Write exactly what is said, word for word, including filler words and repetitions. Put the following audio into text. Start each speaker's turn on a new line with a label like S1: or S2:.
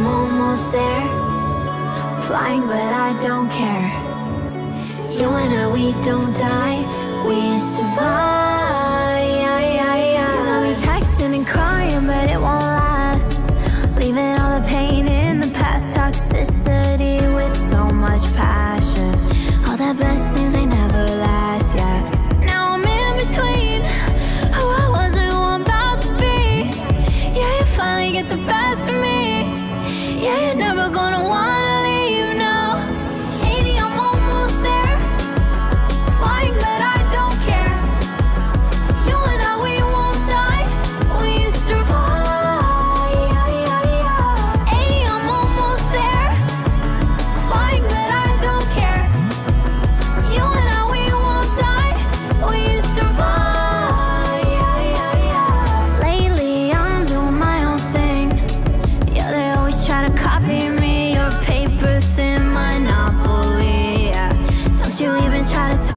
S1: almost there, flying but I don't care. You and I, we don't die, we survive.